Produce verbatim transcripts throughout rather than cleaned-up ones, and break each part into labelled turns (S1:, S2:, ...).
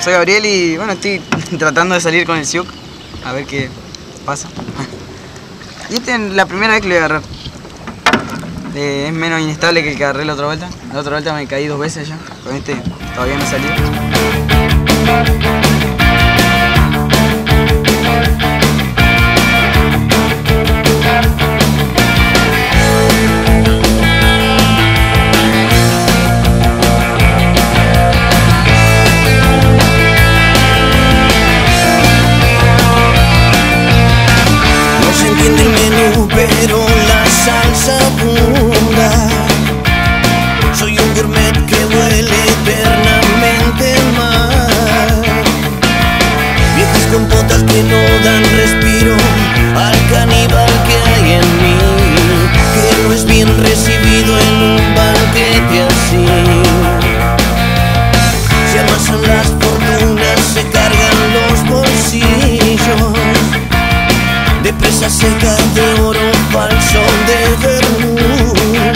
S1: soy Gabriel y bueno, estoy tratando de salir con el Siuk, a ver qué pasa. Y esta es la primera vez que lo voy a agarrar. Eh, es menos inestable que el que agarré la otra vuelta. La otra vuelta me caí dos veces ya, con este todavía no salió.
S2: Pero la salsa abunda. Soy un gourmet que huele eternamente mal. Viejas compotas que no dan respiro al caníbal que hay en mí, que no es bien recibido en un banquete así. Se amasan las fortunas, se cargan los bolsillos de presa seca, de oro falso, de vermú.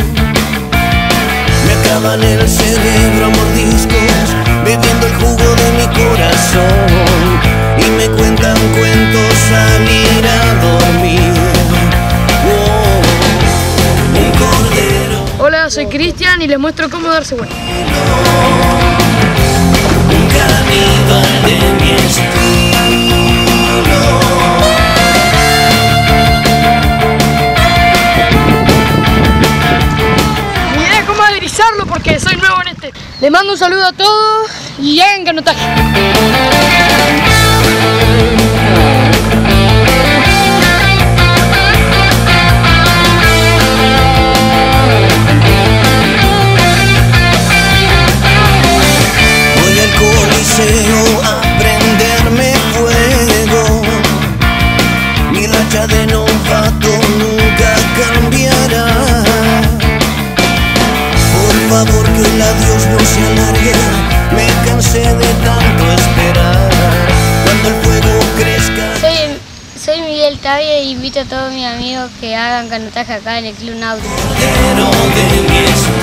S2: Me acaban el cerebro a mordiscos, bebiendo el jugo de mi corazón, y me cuentan cuentos al ir a dormir. Oh, un cordero.
S3: Hola, soy Cristian y les muestro cómo darse vuelta.
S2: Un caníbal de mi estilo.
S3: Porque soy nuevo en este. Les mando un saludo a todos y hagan canotaje.
S2: Voy al Coliseo a prenderme fuego. Mi racha de novato nunca cambiará. Por favor, que el adiós no se alargue, me cansé de tanto esperar. Cuando el fuego crezca.
S4: Soy, soy Miguel Tavia e invito a todos mis amigos que hagan canotaje acá en el Club Náutico.